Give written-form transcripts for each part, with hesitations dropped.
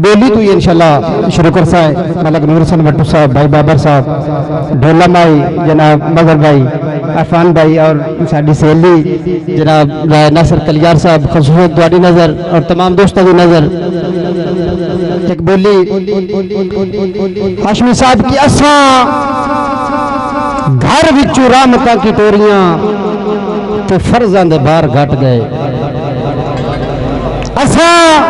बोली तो इंशाल्लाह शुरू कर सा मलक नूर हसन भट्टू साहब, भाई बाबर साहब, ढोला माई जनाब मजहर भाई, अरफान भाई और साड़ी सहेली जनाब नासिर कलियार साहब, खसूस तुहाडी नजर और तमाम दोस्तों की नजर एक बोली हाशमी साहब की असा घर विचू रहमतां की टोरियां तो फर्जां दे बाहर घट गए। असा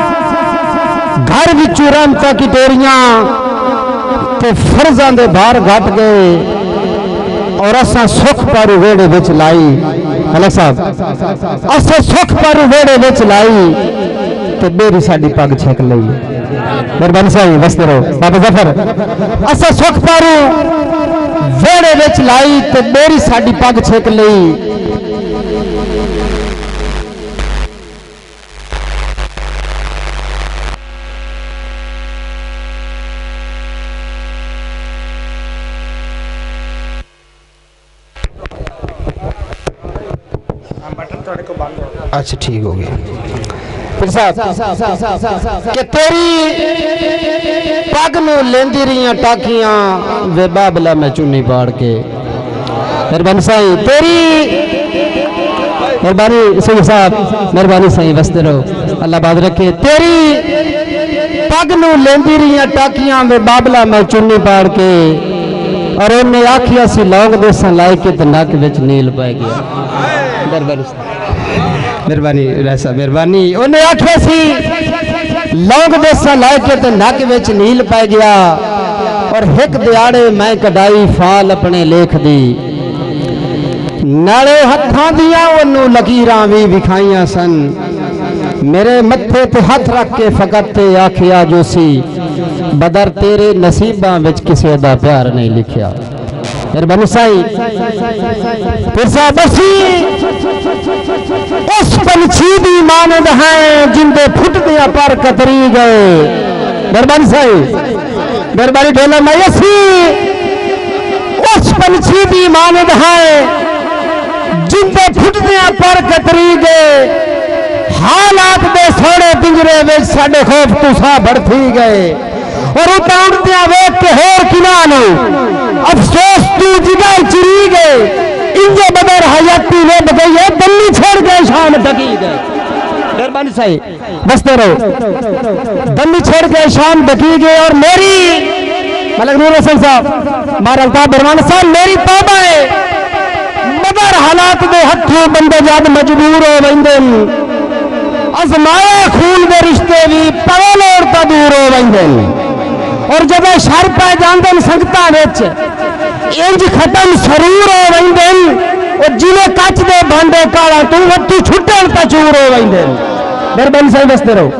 घर विचू रहमतां की टोरियां तो फर्जां दे बाहर घट गए और असा सुख पारू वेड़े विच लाई। हला साहब असा सुख पारू वेड़े विच लाई तो बेरी साडी पग छक लई। मेहरबानी साहब बसते रहो बाबा जफर। असा सुख पारू वेड़े विच लाई तो बेरी साडी पग छक लई। अच्छा ठीक हो गया फिर साहब कि तेरी पग नू लेंदी रही टाकियां वे बाबला में चुन्नी पाड़ के। मेहरबानी साईं तेरी मेहरबानी सही साहब, मेहरबानी सही बसते रहो अल्लाह बात रखे। तेरी पग नू लेंदी रही टाकियां वे बाबला में चुन्नी पाड़ के और उन्हें आखिया सी लौंग देसा लाई के तो नक विच नील पै गया। मेहरबानी ऐसा मेहरबानी उन्हें आखिया सी लौंग देसा लाई के तो नक विच नील पै गया और हिक दिहाड़े मैं कढ़ाई फाल अपने लेख दी नाले हत्थां दियां ओनू लकीरां भी विखाइयां सन। मेरे मत्थे ते हथ रख के फकत ते आखिया जो सी बदर तेरे नसीबां विच किसे दा प्यार नहीं लिखिया। मेहरबानी साईं फिर साहब उस पंछी दी मानद है जिंदे फुटदियां पर कतरी गए। मेहरबानी साईं मेहरबानी ढोला मायसी उस पंछी दी मानद है जिंदे फुटदियां पर कतरी गए। हालात दे सोने पिंजरे में साडे खौफ तुसा बढ़ती गए और उतारदियां वेख के होर किनानू अफसोस तू जिगर चिरी गए। इंजे बदर हयाती वे बगई है दल्ली छोड़ गए शाम ढकी गए। मेहरबानी साईं बसते रहो दल्ली छोड़ गए शाम ढकी गए और मेरी मलक नूर हसन साहब मारा अल्ताफ बरमान साहब मेरी तौबा है मदर हालात दे हथों बंदे जद मजबूर हो वेंदे अजमाया खून दे रिश्ते भी पवे लोड़ तो दूर हो वेंदे और जब शर पै जाते संगतां विच इंज खत्म सरूर हो वेंदे और जिले कच दे भांडे काला तू वट्टू छुट्टन तो चूर हो वेंदे। मेहरबानी साईं बसते रहो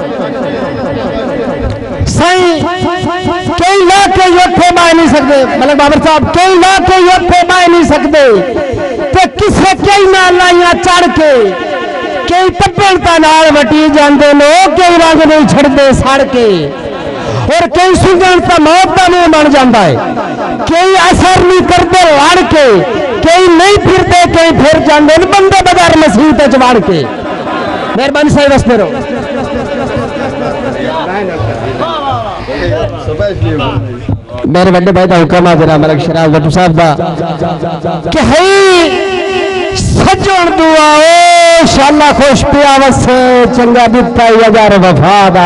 साईं कई ला के योथे बाय नहीं सकते मतलब बाबर साहब कई ला के योथे बाय नहीं सकते ते किसे कई ना लाइया चढ़ के कई तब्बलता नाल वटी जाते लोग कई रंग नहीं छड़ते सड़ के और कई सुगन तो मौत का मुंह बन जाता है। कई असर नहीं करते लड़ के कई नहीं फिरते कई फिर जाते बंदे बगैर मसीह चढ़ के। मेहरबानी साहब बसते रहो मेरे बड़े भाई का हुक्म है जरा मलक शराब भट्टू साहब का कि है सजन दुआ ओ शाला खुश पिया वसे चंगा दिता यार वफा दा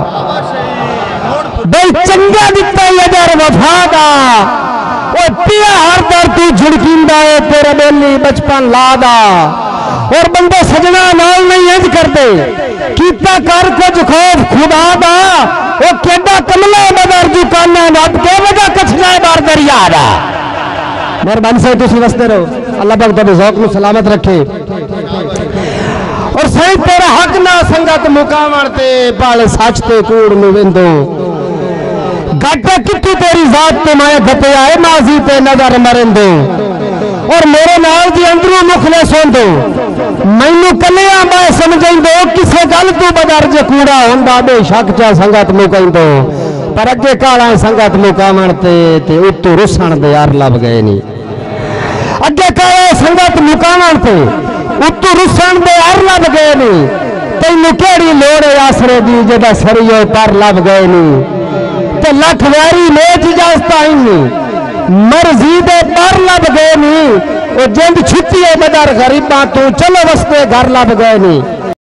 भाई चंगा दिता यार वफा दा ओ पिया हर दर तू झुड़कींदा है तेरे बेली बचपन लादा और बंदे सजना नाल नहीं इंज करते कीता कर कुछ खौफ खुदा दा वो केडा कमला बदर दुकाना रब के वजह कछना बार दरिया दा। मेहरबानी से तुसी वसते रहो अल्लाह पाक तुहाडे ज़ौक़ नूं सलामत रखे और सही तेरा हक ना संगत मुकावण ते पाल सच ते कूड़ नूं वेंदो घट कितू तेरी जात ते माया घटे आए माजी ते नजर मरेंदो और मेरे नाल दी अंदरों मुखले सोंदो मैनू कलिया मैं समझेंदो किसे गल तू बदर जे कूड़ा हुंदा बेशक चा संगत मुकाइंदो पर अगे काला संगत मुकावण ते उत्तों रुसण दे यार लब गए नी अगे काला संगत मुकावण ते उत्तों रुसण दे यार लब गए नी तेन केड़ी लोड़ है आसरे दी जेदा सरियो पर लब गए नी ते लख वैरी नेच जास्ता मर्जी दे पर लब गए नी। जिंद छुट्टी है बदर गरीबा तू चलो वस्ते घर लब गए नी।